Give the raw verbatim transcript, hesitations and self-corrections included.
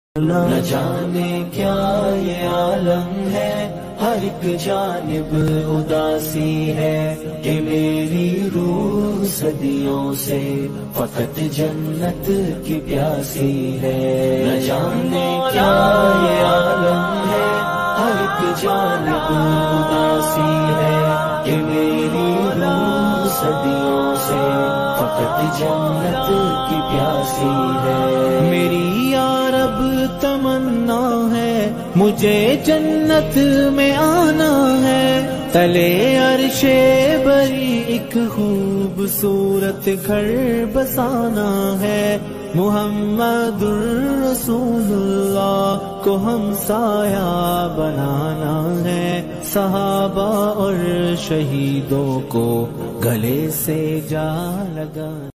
न जाने क्या ये आलम है, हर एक जानिब उदासी है कि मेरी रूह सदियों से फकत जन्नत की प्यासी है। न जाने क्या ये आलम है, हर एक जानिब उदासी है कि मेरी रूह सदियों से फकत जन्नत की प्यासी है। मेरी यारब तमन्ना है, मुझे जन्नत में आना है, तले अर्शे बरी एक खूबसूरत घर बसाना है। मुहम्मदुर रसूलुल्लाह को हम साया बनाना है, सहाबा और शहीदों को गले से जा लगा